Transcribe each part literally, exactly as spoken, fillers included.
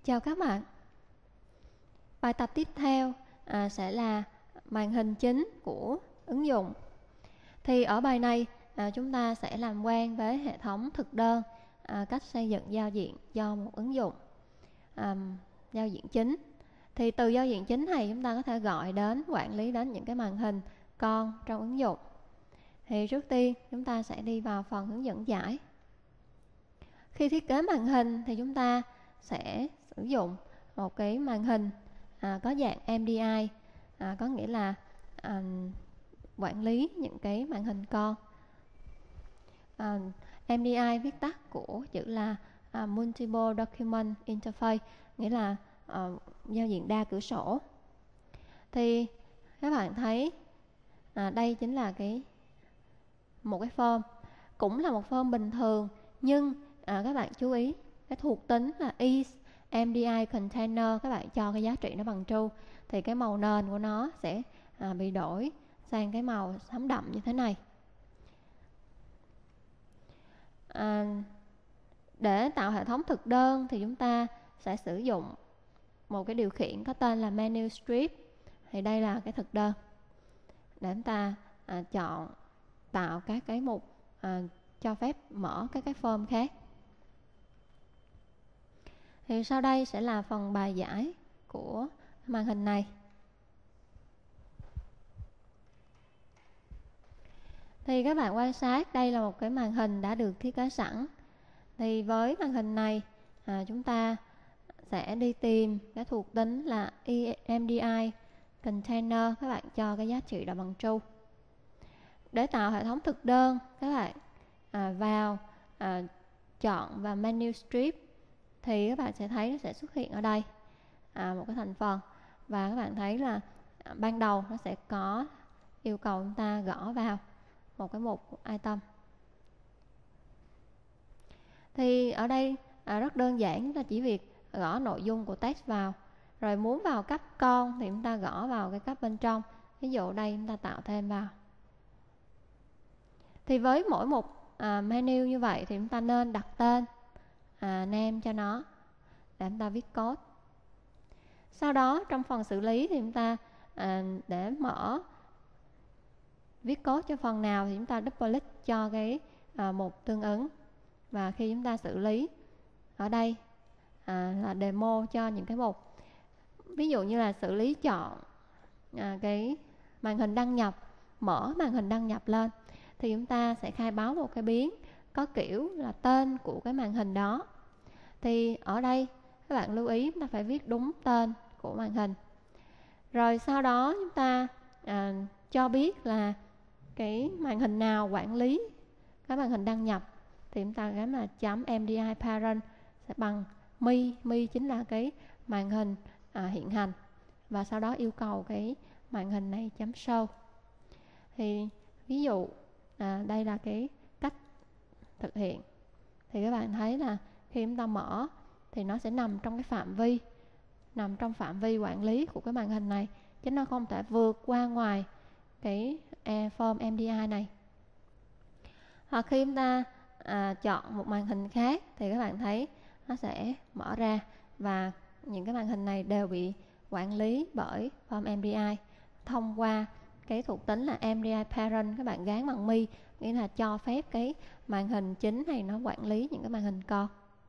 chào các bạn. Bài tập tiếp theo à, sẽ là màn hình chính của ứng dụng. Thì ở bài này à, chúng ta sẽ làm quen với hệ thống thực đơn, à, cách xây dựng giao diện cho một ứng dụng. À, giao diện chính. Thì từ giao diện chính này chúng ta có thể gọi đến, quản lý đến những cái màn hình con trong ứng dụng. Thì trước tiên chúng ta sẽ đi vào phần hướng dẫn giải. Khi thiết kế màn hình thì chúng ta sẽ sử dụng một cái màn hình à, có dạng em đê i, à, có nghĩa là à, quản lý những cái màn hình con. à, em đê i viết tắt của chữ là à, Multiple Document Interface, nghĩa là à, giao diện đa cửa sổ. Thì các bạn thấy à, đây chính là cái một cái form, cũng là một form bình thường, nhưng à, các bạn chú ý cái thuộc tính là is em đê i container, các bạn cho cái giá trị nó bằng true thì cái màu nền của nó sẽ à, bị đổi sang cái màu xám đậm như thế này. À, để tạo hệ thống thực đơn thì chúng ta sẽ sử dụng một cái điều khiển có tên là menu strip. Thì đây là cái thực đơn để chúng ta à, chọn tạo các cái mục à, cho phép mở các cái form khác. Thì sau đây sẽ là phần bài giải của màn hình này. Thì các bạn quan sát đây là một cái màn hình đã được thiết kế sẵn. Thì với màn hình này à, chúng ta sẽ đi tìm cái thuộc tính là em đê i container, các bạn cho cái giá trị là bằng true. Để tạo hệ thống thực đơn, các bạn à, vào à, chọn vào menu strip thì các bạn sẽ thấy nó sẽ xuất hiện ở đây à, một cái thành phần, và các bạn thấy là à, ban đầu nó sẽ có yêu cầu chúng ta gõ vào một cái mục item. Thì ở đây à, rất đơn giản, chúng ta chỉ việc gõ nội dung của text vào, rồi muốn vào cấp con thì chúng ta gõ vào cái cấp bên trong. Ví dụ đây chúng ta tạo thêm vào. Thì với mỗi một à, menu như vậy thì chúng ta nên đặt tên à, name cho nó để chúng ta viết code. Sau đó trong phần xử lý thì chúng ta à, để mở viết code cho phần nào thì chúng ta double click cho cái à, mục tương ứng. Và khi chúng ta xử lý ở đây à, là demo cho những cái mục, ví dụ như là xử lý chọn à, cái màn hình đăng nhập, mở màn hình đăng nhập lên thì chúng ta sẽ khai báo một cái biến có kiểu là tên của cái màn hình đó. Thì ở đây các bạn lưu ý chúng ta phải viết đúng tên của màn hình. Rồi sau đó chúng ta à, cho biết là cái màn hình nào quản lý cái màn hình đăng nhập thì chúng ta gắn là chấm em đê i parent sẽ bằng mi, mi chính là cái màn hình à, hiện hành, và sau đó yêu cầu cái màn hình này chấm show. Thì ví dụ à, đây là cái cách thực hiện. Thì các bạn thấy là khi chúng ta mở thì nó sẽ nằm trong cái phạm vi nằm trong phạm vi quản lý của cái màn hình này, chứ nó không thể vượt qua ngoài cái form em đê i này. Hoặc khi chúng ta à, chọn một màn hình khác thì các bạn thấy nó sẽ mở ra, và những cái màn hình này đều bị quản lý bởi form em đê i thông qua cái thuộc tính là em đê i parent. Các bạn gán bằng mi, nghĩa là cho phép cái màn hình chính này nó quản lý những cái màn hình con.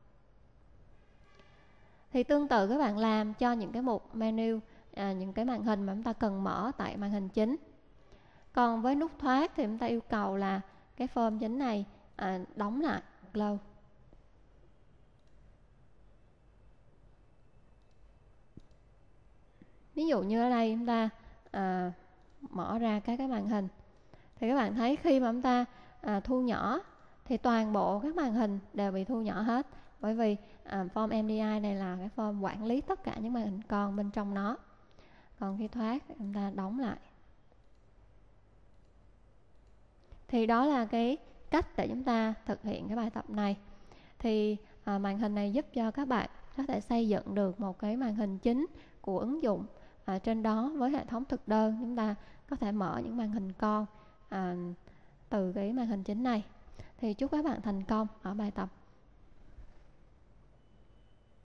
Thì tương tự các bạn làm cho những cái mục menu, à, những cái màn hình mà chúng ta cần mở tại màn hình chính. Còn với nút thoát thì chúng ta yêu cầu là cái form chính này à, đóng lại close. Ví dụ như ở đây chúng ta à, mở ra các cái màn hình thì các bạn thấy khi mà chúng ta à, thu nhỏ thì toàn bộ các màn hình đều bị thu nhỏ hết, bởi vì à, form em đê i này là cái form quản lý tất cả những màn hình con bên trong nó. Còn khi thoát chúng ta đóng lại. Thì đó là cái cách để chúng ta thực hiện cái bài tập này. Thì à, màn hình này giúp cho các bạn có thể xây dựng được một cái màn hình chính của ứng dụng. À, trên đó với hệ thống thực đơn chúng ta có thể mở những màn hình con à, từ cái màn hình chính này. Thì chúc các bạn thành công ở bài tập